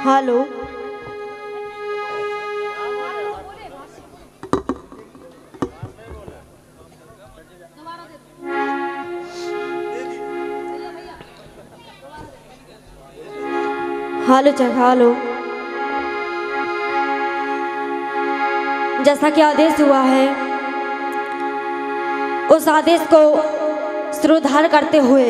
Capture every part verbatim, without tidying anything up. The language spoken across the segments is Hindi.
हेलो हेलो चल हेलो। जैसा कि आदेश हुआ है उस आदेश को श्रोधार करते हुए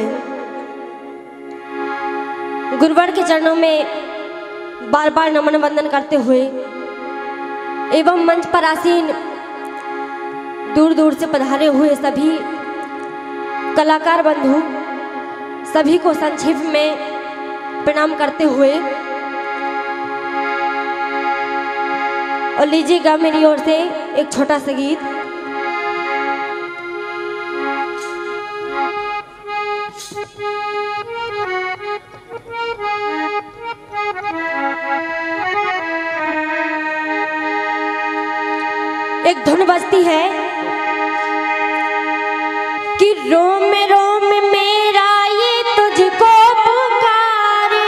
गुरुवर के चरणों में बार बार नमन वंदन करते हुए एवं मंच पर आसीन दूर दूर से पधारे हुए सभी कलाकार बंधु सभी को संक्षेप में प्रणाम करते हुए और लीजिएगा मेरी ओर से एक छोटा सा गीत। एक धुन बजती है कि रोम रोम मेरा ये तुझको पुकारे,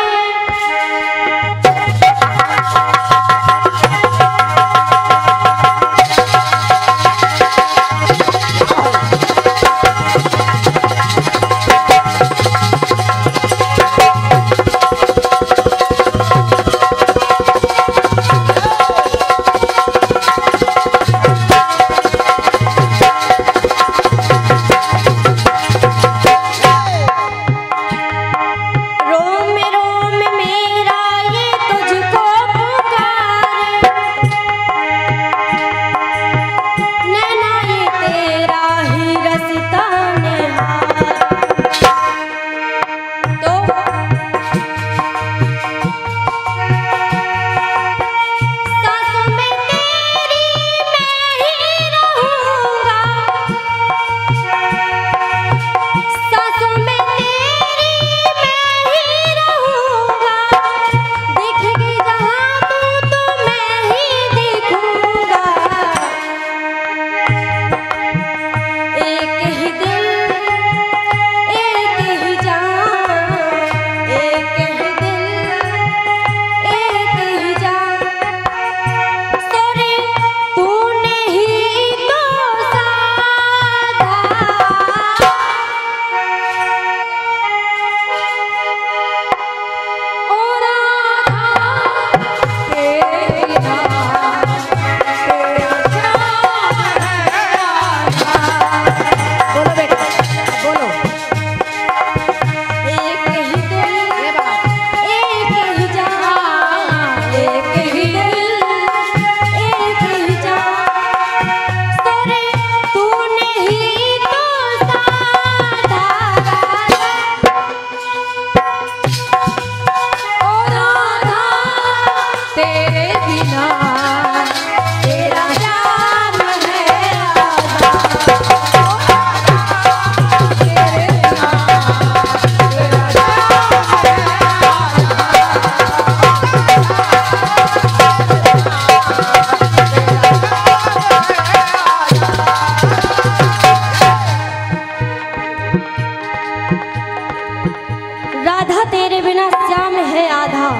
राधा तेरे बिना श्याम है आधा,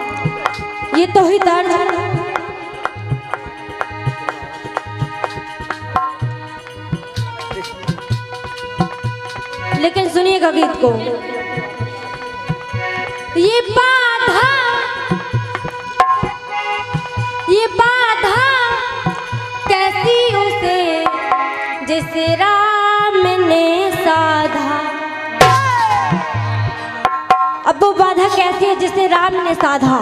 ये तो ही दर्द। लेकिन सुनिएगा गीत को, ये बाधा ये बाधा कैसी उसे जिसे राम ने साधा। अब वो बाधा कैसी है जिसे राम ने साधा।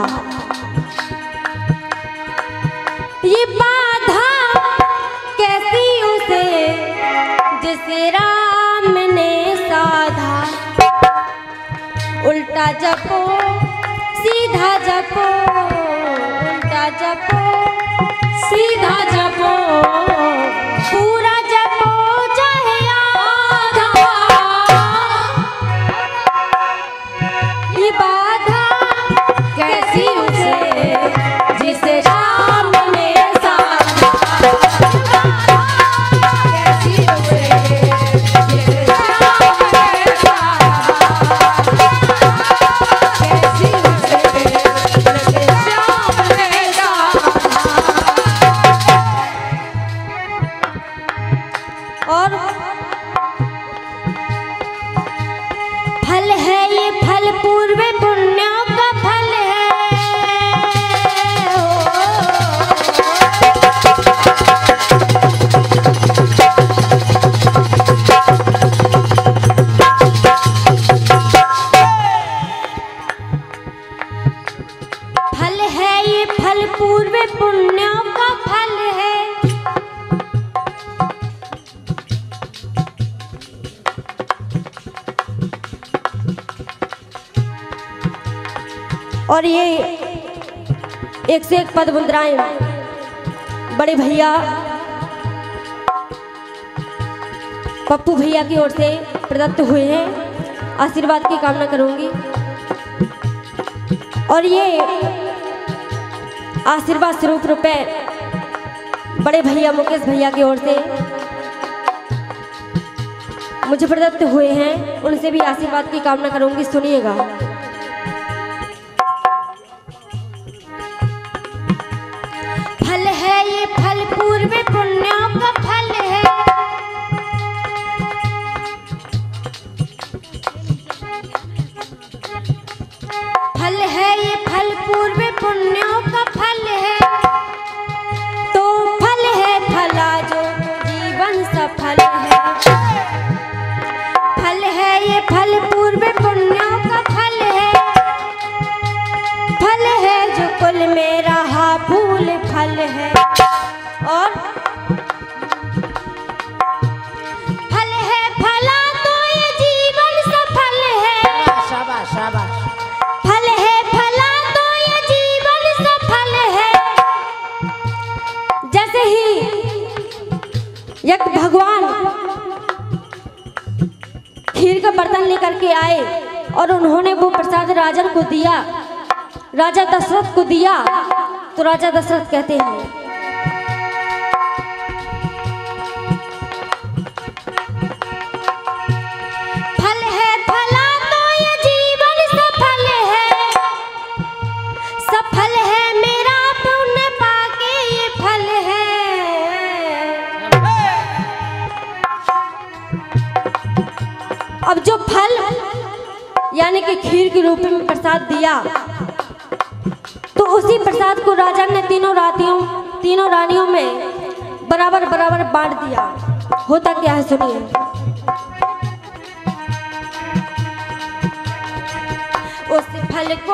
ये बाधा कैसी उसे जिसे राम ने साधा। उल्टा जपो सीधा जपो, उल्टा जपो सीधा जपो, पूरा जपो चाहे आधा। ये बाधा कैसी उसे जिसे राम ने साधा। कैसी उसे जिसे राम ने साधा। कैसी उसे जिसे और ये एक से एक पद मुद्राएं बड़े भैया पप्पू भैया की ओर से प्रदत्त हुए हैं। आशीर्वाद की कामना करूंगी। और ये आशीर्वाद स्वरूप रुपए बड़े भैया मुकेश भैया की ओर से मुझे प्रदत्त हुए हैं, उनसे भी आशीर्वाद की कामना करूंगी। सुनिएगा। फल है ये फल पूर्व पुण्यों का फल है, फल है ये फल पूर्व पुण्यों का फल है, तो फल है फला जो जीवन सफल है। फल है ये फल पूर्व पुण्यों का फल है, फल है जो कुल में रहा फूल फल है। और फल है फला तो ये जीवन सफल है, शाबाश शाबाश। फल है फला तो ये जीवन सफल है। जैसे ही एक भगवान खीर का बर्तन लेकर के आए और उन्होंने वो प्रसाद राजन को दिया, राजा दशरथ को दिया, तो राजा दशरथ कहते हैं फल है फला तो ये जीवन सफल है, सफल है मेरा पुण्य पाके ये फल है। अब जो फल यानी कि खीर के रूप में प्रसाद दिया, तो उसी प्रसाद को राजा ने तीनों रातियों तीनों रानियों में बराबर बराबर बांट दिया। होता क्या है सुनिए। उस फल को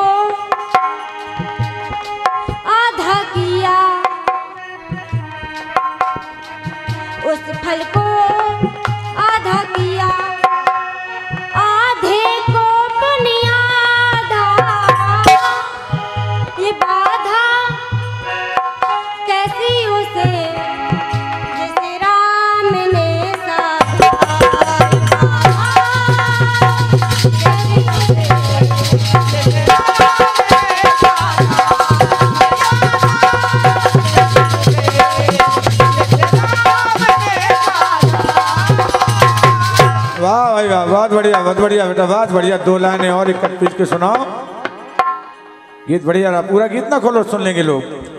आधा किया, उस फल को आधा किया, आधे को बुनियादा। ये बाधा कैसी उसे जैसे राम ने वाह भाई वाह, बहुत बढ़िया बहुत बढ़िया बेटा, बहुत बढ़िया। दो लाइनें और एक पीछ के सुनाओ। गीत बढ़िया रहा, पूरा गीत ना खोलो, सुन लेंगे लोग।